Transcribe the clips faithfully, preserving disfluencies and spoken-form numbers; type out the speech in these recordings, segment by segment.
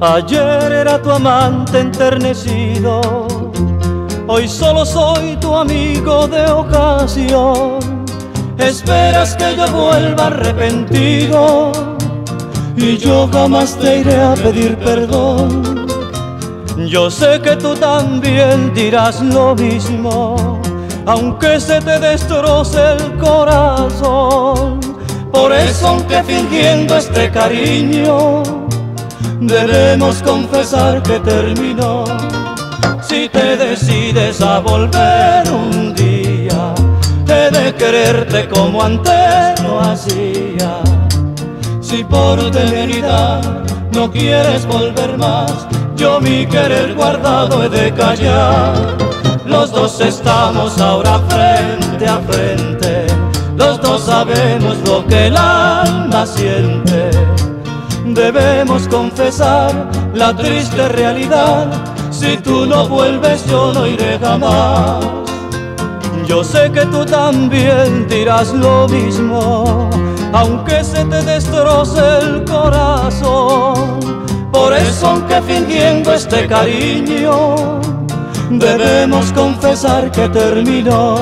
Ayer era tu amante enternecido, hoy solo soy tu amigo de ocasión. Esperas que yo vuelva arrepentido y yo jamás te iré a pedir perdón. Yo sé que tú también dirás lo mismo, aunque se te destroce el corazón. Por eso, aunque fingiendo este cariño, debemos confesar que terminó. Si te decides a volver un día, he de quererte como antes lo hacía. Si por temeridad no quieres volver más, yo mi querer guardado he de callar. Los dos estamos ahora frente a frente, los dos sabemos lo que el alma siente. Debemos confesar la triste realidad, si tú no vuelves yo no iré jamás. Yo sé que tú también dirás lo mismo, aunque se te destroce el corazón. Por eso, aunque fingiendo este cariño, debemos confesar que terminó.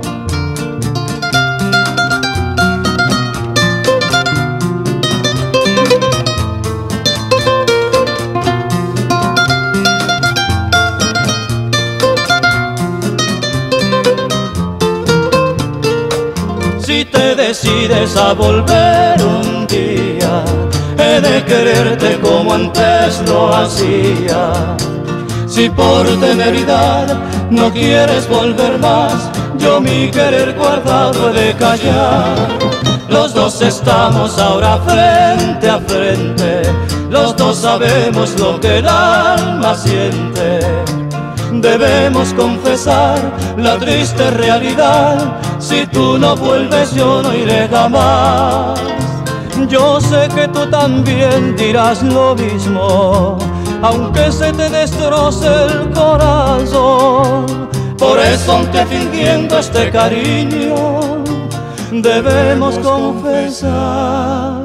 Si te decides a volver un día, he de quererte como antes lo hacía. Si por temeridad no quieres volver más, yo mi querer guardado he de callar. Los dos estamos ahora frente a frente, los dos sabemos lo que el alma siente. Debemos confesar la triste realidad, si tú no vuelves yo no iré jamás. Yo sé que tú también dirás lo mismo, aunque se te destroce el corazón. Por eso, aunque fingiendo este cariño, debemos confesar